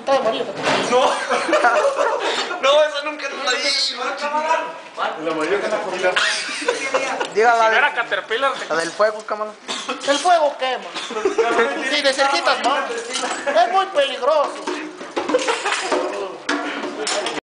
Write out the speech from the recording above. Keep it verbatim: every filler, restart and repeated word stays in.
mitad de amarillo que te No. No, eso nunca lo leí. El amarillo que la comida. Diga la, Si no era de, Caterpillar, la del fuego, cámara. El fuego quema. Sí, de cerquitas más. Es muy peligroso.